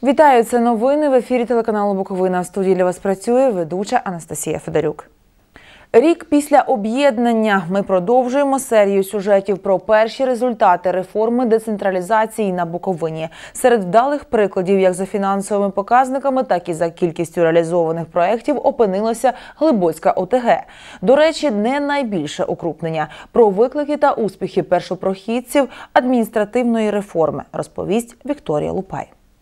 Вітаю, це новини в ефірі телеканалу Буковина. В студії для вас працює ведуча Анастасія Федорюк. Рік після об'єднання ми продовжуємо серію сюжетів про перші результати реформи децентралізації на Буковині. Серед вдалих прикладів як за фінансовими показниками, так і за кількістю реалізованих проєктів опинилася Глибоцька ОТГ. До речі, не найбільше укрупнення. Про виклики та успіхи першопрохідців адміністративної реформи розповість Вікторія Лупай.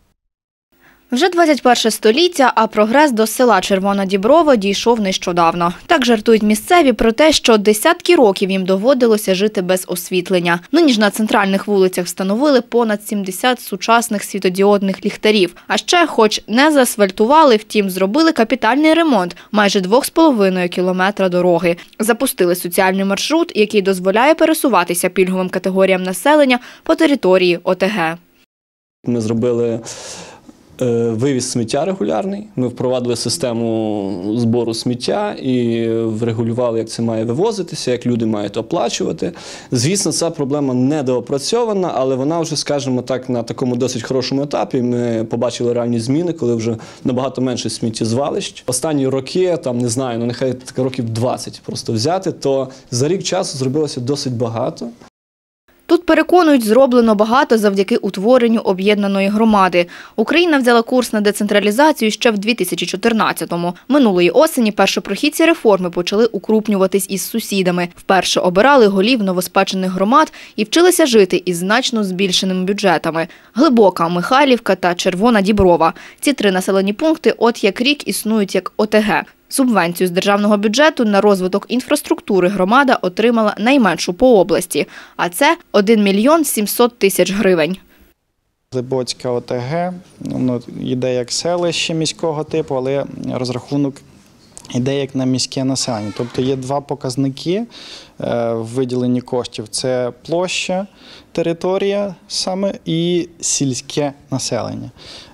Вже 21 століття, а прогрес до села Червона Діброва дійшов нещодавно. Так жартують місцеві про те, що десятки років їм доводилося жити без освітлення. Нині ж на центральних вулицях встановили понад 70 сучасних світодіодних ліхтарів. А ще, хоч не заасфальтували, втім, зробили капітальний ремонт майже 2,5 кілометра дороги. Запустили соціальний маршрут, який дозволяє пересуватися пільговим категоріям населення по території ОТГ. Ми зробили вивіз сміття регулярний, ми впровадили систему збору сміття і врегулювали, як це має вивозитися, як люди мають оплачувати. Звісно, ця проблема недоопрацьована, але вона вже, скажімо так, на такому досить хорошому етапі. Ми побачили реальні зміни, коли вже набагато менше сміттєзвалищ. Останні роки, там, не знаю, нехай років 20 просто взяти, то за рік часу зробилося досить багато. Тут, переконують, зроблено багато завдяки утворенню об'єднаної громади. Україна взяла курс на децентралізацію ще в 2014-му. Минулої осені першопрохідці реформи почали укрупнюватись із сусідами. Вперше обирали голів новоспечених громад і вчилися жити із значно збільшеними бюджетами. Глибока, Михайлівка та Червона Діброва. Ці три населені пункти от як рік існують як ОТГ. Субвенцію з державного бюджету на розвиток інфраструктури громада отримала найменшу по області, а це 1 мільйон 700 тисяч гривень. Глибоцька ОТГ йде як селище міського типу, але розрахунок йде як на міське населення. Тобто є два показники в виділенні коштів – це площа, територія саме і сільське населення.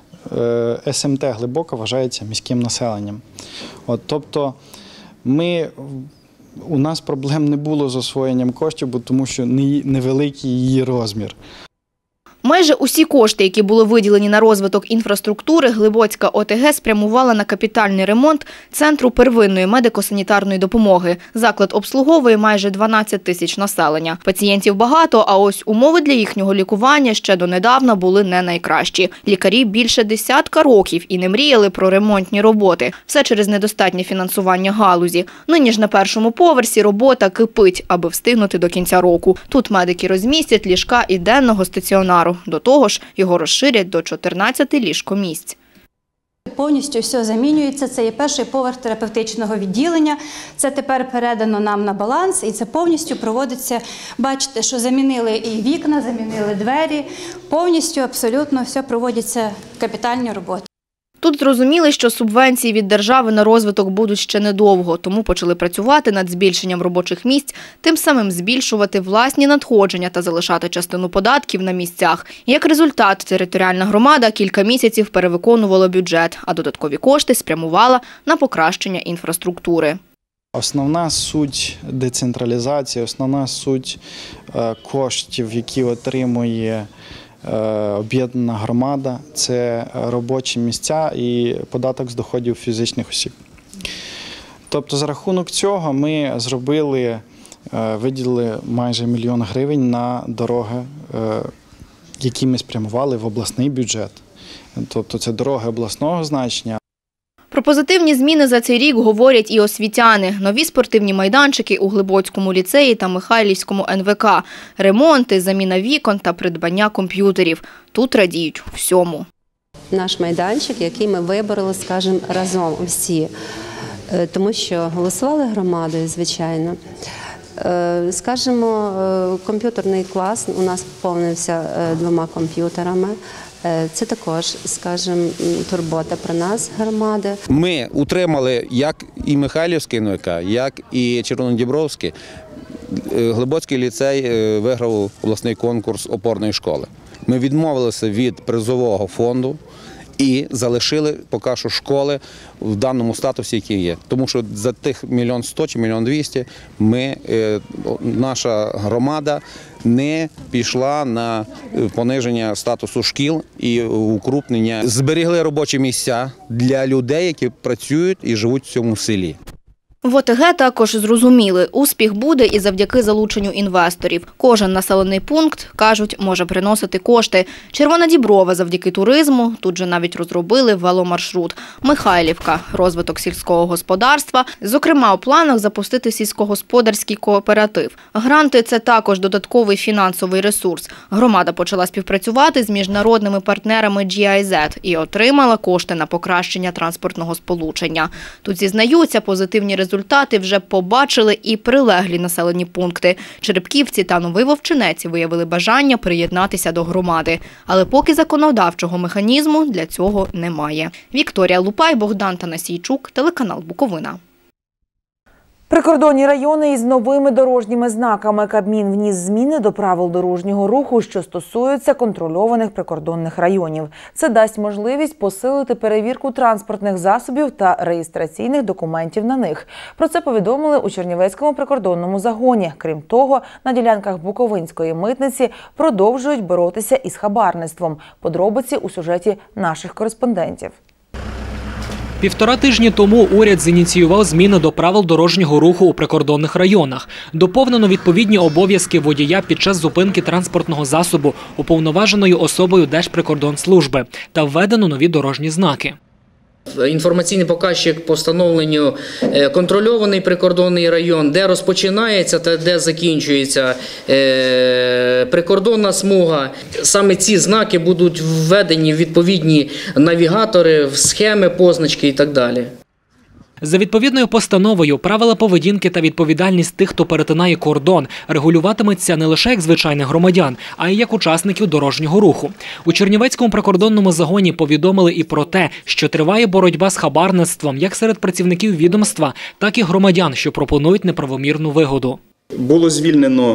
СМТ Глибока вважається міським населенням. Тобто у нас проблем не було з освоєнням коштів, тому що невеликий її розмір. Майже усі кошти, які були виділені на розвиток інфраструктури, Глибоцька ОТГ спрямувала на капітальний ремонт Центру первинної медико-санітарної допомоги. Заклад обслуговує майже 12 тисяч населення. Пацієнтів багато, а ось умови для їхнього лікування ще донедавна були не найкращі. Лікарі більше десятка років і не мріяли про ремонтні роботи. Все через недостатнє фінансування галузі. Нині ж на першому поверсі робота кипить, аби встигнути до кінця року. Тут медики розмістять ліжка і денного стаціонару. До того ж, його розширять до 14 ліжкомісць. Повністю все замінюється. Це є перший поверх терапевтичного відділення. Це тепер передано нам на баланс і це повністю проводиться. Бачите, що замінили і вікна, замінили двері. Повністю, абсолютно все проводяться капітальні роботи. Тут зрозуміли, що субвенції від держави на розвиток будуть ще недовго, тому почали працювати над збільшенням робочих місць, тим самим збільшувати власні надходження та залишати частину податків на місцях. Як результат, територіальна громада кілька місяців перевиконувала бюджет, а додаткові кошти спрямувала на покращення інфраструктури. Основна суть децентралізації, основна суть коштів, які отримує об'єднана громада – це робочі місця і податок з доходів фізичних осіб. Тобто за рахунок цього ми виділили майже 1 мільйон гривень на дороги, які ми спрямували в обласний бюджет. Тобто це дороги обласного значення. Про позитивні зміни за цей рік говорять і освітяни. Нові спортивні майданчики у Глибоцькому ліцеї та Михайлівському НВК, ремонти, заміна вікон та придбання комп'ютерів. Тут радіють всьому. Наш майданчик, який ми вибороли, скажімо, разом всі, тому що голосували громадою, звичайно. Скажімо, комп'ютерний клас у нас поповнився 2 комп'ютерами. Це також, скажімо, турбота про нас, громади. Ми утримали як і Михайлівський НВК, як і Червонодібровський. Глибоцький ліцей виграв обласний конкурс опорної школи. Ми відмовилися від призового фонду і залишили поки що школи в даному статусі, який є. Тому що за тих 1 100 000 чи 1 200 000 наша громада не пішла на пониження статусу шкіл і укрупнення. Зберігли робочі місця для людей, які працюють і живуть в цьому селі. В ОТГ також зрозуміли, успіх буде і завдяки залученню інвесторів. Кожен населений пункт, кажуть, може приносити кошти. Червона Діброва завдяки туризму, тут же навіть розробили веломаршрут. Михайлівка – розвиток сільського господарства. Зокрема, у планах запустити сільськогосподарський кооператив. Гранти – це також додатковий фінансовий ресурс. Громада почала співпрацювати з міжнародними партнерами GIZ і отримала кошти на покращення транспортного сполучення. Тут зізнаються, позитивні результати вже побачили і прилеглі населені пункти. Черепківці та Новий Вовчинець виявили бажання приєднатися до громади. Але поки законодавчого механізму для цього немає. Вікторія Лупай, Богдан Танасійчук, телеканал Буковина. Прикордонні райони із новими дорожніми знаками. Кабмін вніс зміни до правил дорожнього руху, що стосуються контрольованих прикордонних районів. Це дасть можливість посилити перевірку транспортних засобів та реєстраційних документів на них. Про це повідомили у Чернівецькому прикордонному загоні. Крім того, на ділянках Буковинської митниці продовжують боротися із хабарництвом. Подробиці у сюжеті наших кореспондентів. 1,5 тижні тому уряд зініціював зміни до правил дорожнього руху у прикордонних районах. Доповнено відповідні обов'язки водія під час зупинки транспортного засобу уповноваженою особою Держприкордонслужби та введено нові дорожні знаки. Інформаційний показчик по встановленню контрольований прикордонний район, де розпочинається та де закінчується прикордонна смуга. Саме ці знаки будуть введені в відповідні навігатори, в схеми, позначки і так далі. За відповідною постановою правила поведінки та відповідальність тих, хто перетинає кордон, регулюватиметься не лише як звичайних громадян, а й як учасників дорожнього руху. У Чернівецькому прикордонному загоні повідомили і про те, що триває боротьба з хабарництвом як серед працівників відомства, так і громадян, що пропонують неправомірну вигоду. Було звільнено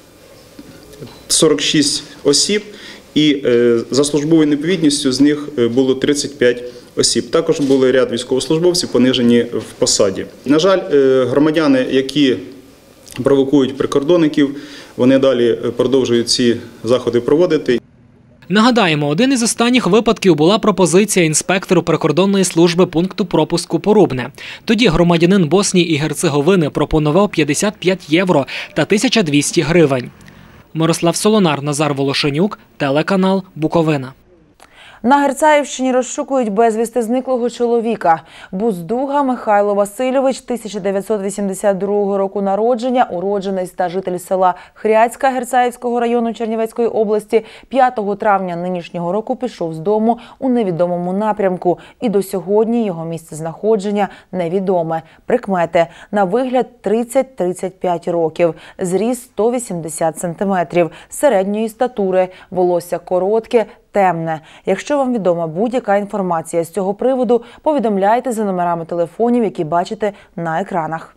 46 осіб і за службовою неповідністю з них було 35 осіб. Також були ряд військовослужбовців понижені в посаді. На жаль, громадяни, які провокують прикордонників, вони далі продовжують ці заходи проводити. Нагадаємо, один із останніх випадків була пропозиція інспектору прикордонної служби пункту пропуску Порубне. Тоді громадянин Боснії і Герцеговини пропонував 55 євро та 1200 гривень. Мирослав Солонар, Назар Волошенюк, телеканал Буковина. На Герцаївщині розшукують безвісти зниклого чоловіка. Буздуга Михайло Васильович, 1982 року народження, уродженець та житель села Хряцька Герцаївського району Чернівецької області, 5 травня нинішнього року пішов з дому у невідомому напрямку. І до сьогодні його місце знаходження невідоме. Прикмети. На вигляд 30-35 років. Зріст 180 сантиметрів. Середньої статури. Волосся коротке, темне. Якщо вам відома будь-яка інформація з цього приводу, повідомляйте за номерами телефонів, які бачите на екранах.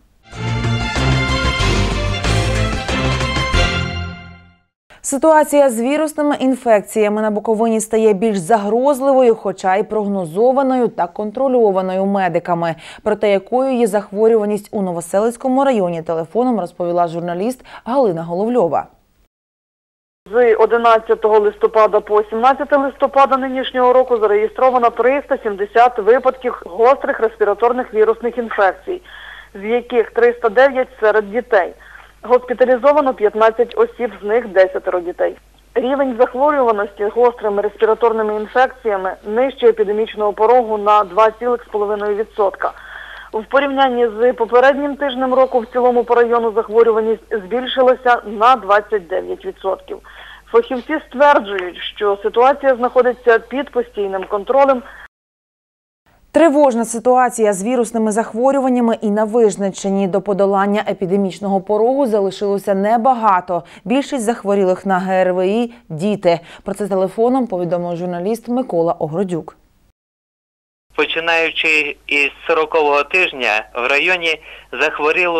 Ситуація з вірусними інфекціями на Буковині стає більш загрозливою, хоча й прогнозованою та контрольованою медиками. Про те, якою є захворюваність у Новоселицькому районі, телефоном розповіла журналіст Галина Головльова. З 11 листопада по 17 листопада нинішнього року зареєстровано 370 випадків гострих респіраторних вірусних інфекцій, з яких 309 серед дітей. Госпіталізовано 15 осіб, з них 10 дітей. Рівень захворюваності гострими респіраторними інфекціями нижче епідемічного порогу на 2,5%. В порівнянні з попереднім тижнем року в цілому по району захворюваність збільшилася на 29%. Фахівці стверджують, що ситуація знаходиться під постійним контролем. Тривожна ситуація з вірусними захворюваннями і на Вижниччині. До подолання епідемічного порогу залишилося небагато. Більшість захворілих на ГРВІ – діти. Про це телефоном повідомив журналіст Микола Огродюк. Починаючи із 40-го тижня, в районі захворіло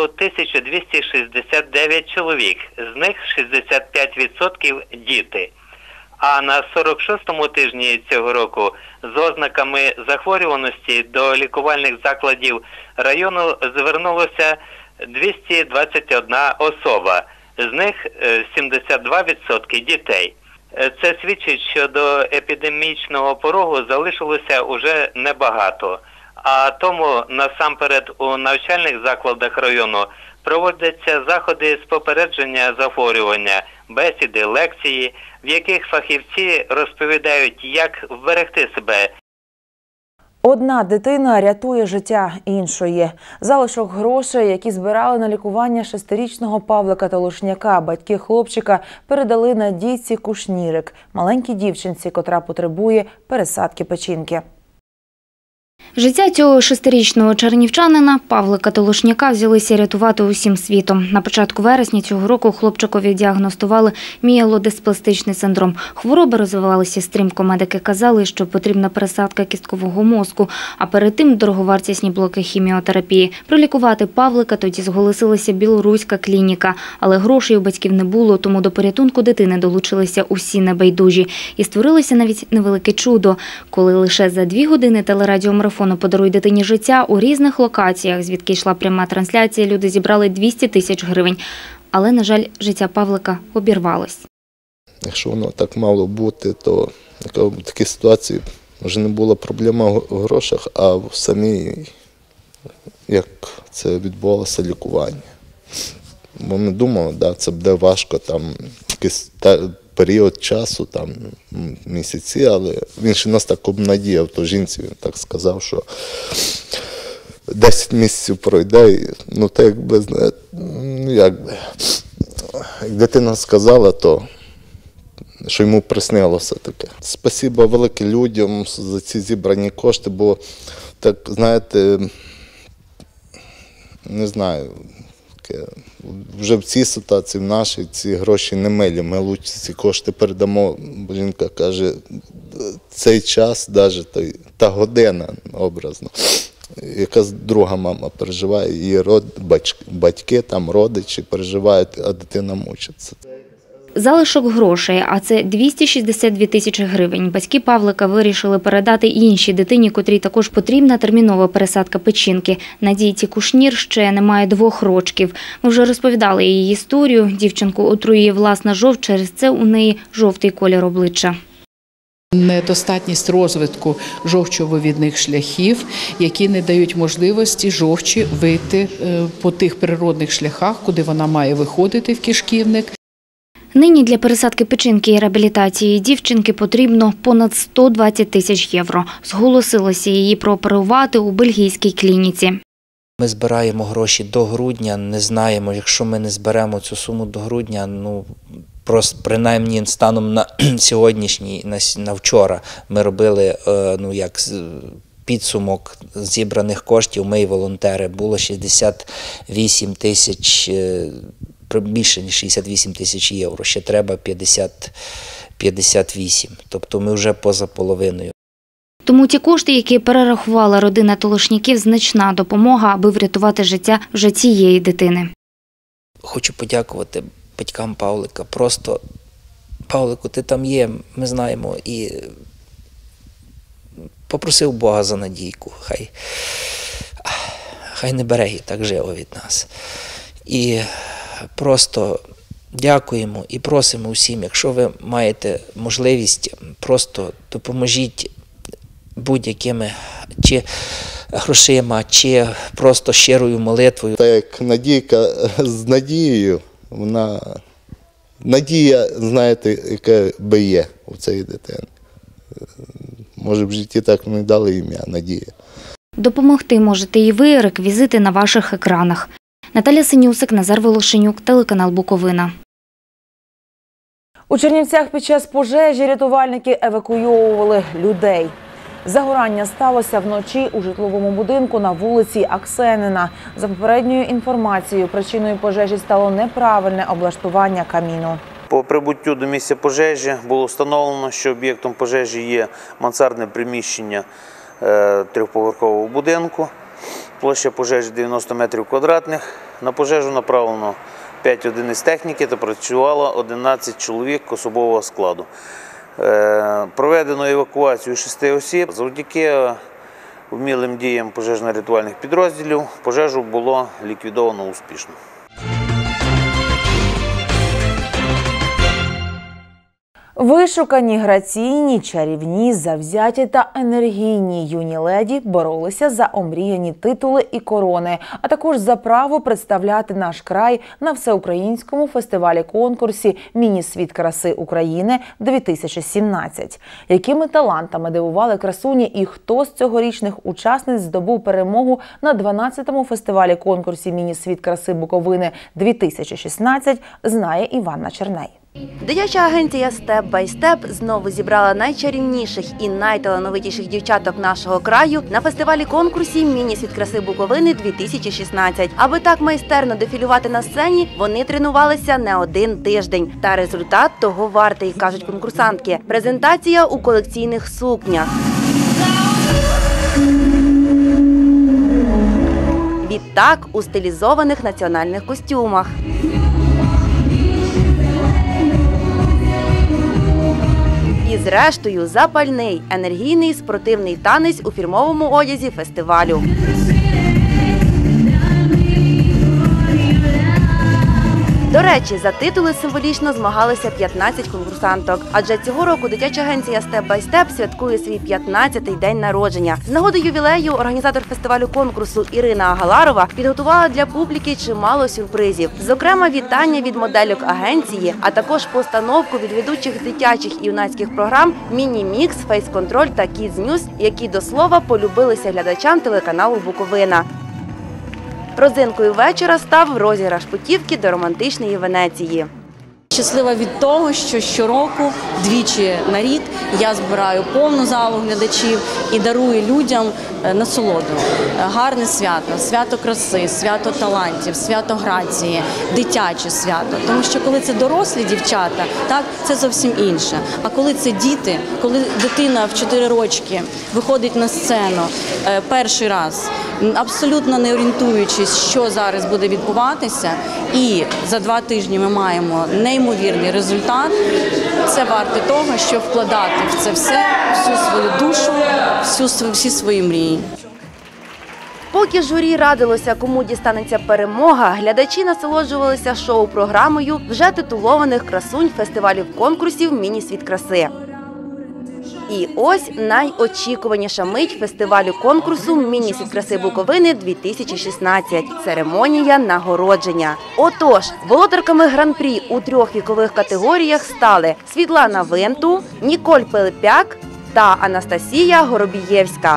1269 чоловік, з них 65% – діти. А на 46-му тижні цього року з ознаками захворюваності до лікувальних закладів району звернулося 221 особа, з них 72% дітей. Це свідчить, що до епідемічного порогу залишилося уже небагато. А тому насамперед у навчальних закладах району проводяться заходи з попередження захворювання, бесіди, лекції, в яких фахівці розповідають, як вберегти себе. Одна дитина рятує життя іншої. Залишок грошей, які збирали на лікування 6-річного Павлика Толошняка, батьки хлопчика передали Надійці Кушнірик, маленькій дівчинці, котра потребує пересадки печінки. Життя цього 6-річного чернівчанина Павлика Толошняка взялися рятувати усім світом. На початку вересня цього року хлопчикові діагностували мієлодиспластичний синдром. Хвороби розвивалися стрімко. Медики казали, що потрібна пересадка кісткового мозку, а перед тим дороговартісні блоки хіміотерапії. Пролікувати Павлика тоді зголосилася білоруська клініка. Але грошей у батьків не було, тому до порятунку дитини долучилися усі небайдужі. І створилося навіть невелике чудо, коли лише за 2 години телерадіомарафону «Подаруй дитині життя» у різних локаціях, звідки йшла пряма трансляція, люди зібрали 200 тисяч гривень. Але, на жаль, життя Павлика обірвалось. Якщо воно так мало бути, то в такій ситуації вже не була проблема в грошах, а в самій, як це відбувалося, лікування. Бо ми думали, да, це буде важко, там якийсь період часу, там місяці, але він ще нас так обнадіяв, то жінці він так сказав, що 10 місяців пройде, і, ну так якби, знаєте, як дитина сказала, то що йому приснилося таке. Спасибо велике людям за ці зібрані кошти, бо так, знаєте, не знаю, вже в цій ситуації, в нашій, ці гроші не милі. Ми лучше ці кошти передамо, бо жінка каже, цей час, навіть та година образно, якась друга мама переживає, її батьки, там, родичі переживають, а дитина мучиться. Залишок грошей, а це 262 тисячі гривень. Батьки Павлика вирішили передати іншій дитині, котрій також потрібна термінова пересадка печінки. Надійці Кушнір ще немає 2 рочків. Ми вже розповідали її історію. Дівчинку отруює власна жовч, через це у неї жовтий колір обличчя. Недостатність розвитку жовчовивідних шляхів, які не дають можливості жовчі вийти по тих природних шляхах, куди вона має виходити в кишківник. Нині для пересадки печінки і реабілітації дівчинки потрібно понад 120 тисяч євро. Зголосилося її прооперувати у бельгійській клініці. Ми збираємо гроші до грудня, не знаємо, якщо ми не зберемо цю суму до грудня, ну, просто принаймні станом на сьогоднішній, на вчора ми робили, ну, як підсумок зібраних коштів, ми і волонтери, було 68 тисяч, більше ніж 68 тисяч євро, ще треба 58, тобто ми вже поза половиною. Тому ті кошти, які перерахувала родина Толошняків, значна допомога, аби врятувати життя вже цієї дитини. Хочу подякувати батькам Павлика. Просто, Павлику, ти там є, ми знаємо, і попросив Бога за Надійку, хай не бере її так живо від нас. І просто дякуємо і просимо усім, якщо ви маєте можливість, просто допоможіть будь-якими чи грошима, чи просто щирою молитвою. Так як Надійка з надією, вона надія, знаєте, яка би є у цієї дитини. Може, в житті так не дали ім'я Надія. Допомогти можете і ви, реквізити на ваших екранах. Наталя Синюсик, Назар Волошенюк, телеканал Буковина. У Чернівцях під час пожежі рятувальники евакуйовували людей. Загорання сталося вночі у житловому будинку на вулиці Аксенина. За попередньою інформацією, причиною пожежі стало неправильне облаштування каміну. По прибуттю до місця пожежі було встановлено, що об'єктом пожежі є мансардне приміщення 3-поверхового будинку. Площа пожежі 90 метрів квадратних. На пожежу направлено 5 одиниць техніки та працювало 11 чоловік особового складу. Проведено евакуацію 6 осіб. Завдяки вмілим діям пожежно-рятувальних підрозділів пожежу було ліквідовано успішно. Вишукані, граційні, чарівні, завзяті та енергійні юні леді боролися за омріяні титули і корони, а також за право представляти наш край на всеукраїнському фестивалі-конкурсі «Міні-світ краси України-2017». Якими талантами дивували красуні і хто з цьогорічних учасниць здобув перемогу на 12-му фестивалі-конкурсі «Міні-світ краси Буковини-2016», знає Іванна Черней. Дитяча агенція «Степ бай степ» знову зібрала найчарівніших і найталановитіших дівчаток нашого краю на фестивалі-конкурсі «Міні-світ краси Буковини-2016». Аби так майстерно дефілювати на сцені, вони тренувалися не один тиждень. Та результат того вартий, кажуть конкурсантки. Презентація у колекційних сукнях. Відтак у стилізованих національних костюмах. І зрештою запальний, енергійний спортивний танець у фірмовому одязі фестивалю. До речі, за титули символічно змагалися 15 конкурсанток. Адже цього року дитяча агенція «Степ бай степ» святкує свій 15-й день народження. З нагоди ювілею організатор фестивалю-конкурсу Ірина Агаларова підготувала для публіки чимало сюрпризів. Зокрема, вітання від модельок агенції, а також постановку від ведучих дитячих і юнацьких програм «Міні-мікс», «Фейс-контроль» та «Кідз Ньюз», які, до слова, полюбилися глядачам телеканалу «Буковина». Родзинкою вечора став розіграш путівки до романтичної Венеції. Щаслива від того, що щороку, двічі на рік, я збираю повну залу глядачів і дарую людям насолоду. Гарне свято, свято краси, свято талантів, свято грації, дитяче свято. Тому що коли це дорослі дівчата, так, це зовсім інше. А коли це діти, коли дитина в 4 рочки виходить на сцену перший раз, абсолютно не орієнтуючись, що зараз буде відбуватися, і за 2 тижні ми маємо неймовірний результат, це варте того, щоб вкладати в це все, всю свою душу, всі свої мрії. Поки журі радилося, кому дістанеться перемога, глядачі насолоджувалися шоу-програмою вже титулованих красунь фестивалів-конкурсів «Міні-світ краси». І ось найочікуваніша мить фестивалю-конкурсу «Міні-світ краси Буковини-2016» – церемонія нагородження. Отож, володарками гран-прі у 3 вікових категоріях стали Світлана Винту, Ніколь Пилипяк та Анастасія Горобієвська.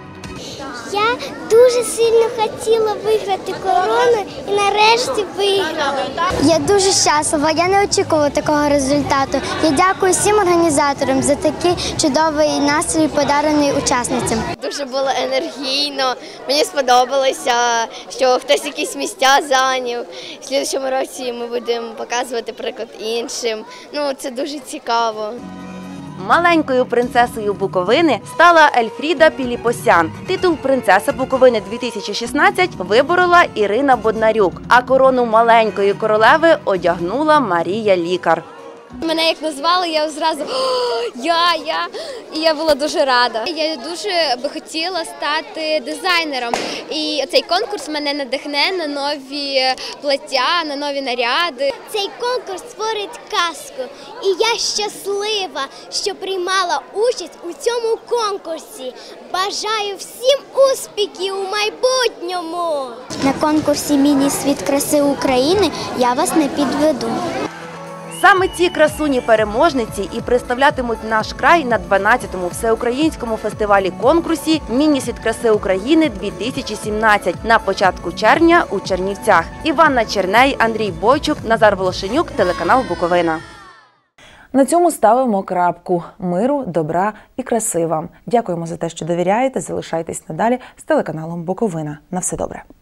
Я дуже сильно хотіла виграти корону і нарешті виграла. Я дуже щаслива, я не очікувала такого результату. Я дякую всім організаторам за такий чудовий настрій, подарений учасницям. Дуже було енергійно, мені сподобалося, що хтось якісь місця зайняв. В наступному році ми будемо показувати приклад іншим. Це дуже цікаво. Маленькою принцесою Буковини стала Ельфріда Піліпосян. Титул «Принцеса Буковини-2016» виборола Ірина Боднарюк, а корону маленької королеви одягнула Марія Лікар. Мене як назвали, я зразу і я була дуже рада. Я дуже би хотіла стати дизайнером, і цей конкурс мене надихне на нові плаття, на нові наряди. Цей конкурс створить казку, і я щаслива, що приймала участь у цьому конкурсі. Бажаю всім успіхів у майбутньому! На конкурсі «Міні-світ краси України» я вас не підведу. Саме ці красуні-переможниці і представлятимуть наш край на 12-му всеукраїнському фестивалі-конкурсі «Міні-світ краси України-2017» на початку червня у Чернівцях. Іванна Черней, Андрій Бойчук, Назар Волошенюк, телеканал «Буковина». На цьому ставимо крапку. Миру, добра і краси вам. Дякуємо за те, що довіряєте. Залишайтесь надалі з телеканалом «Буковина». На все добре.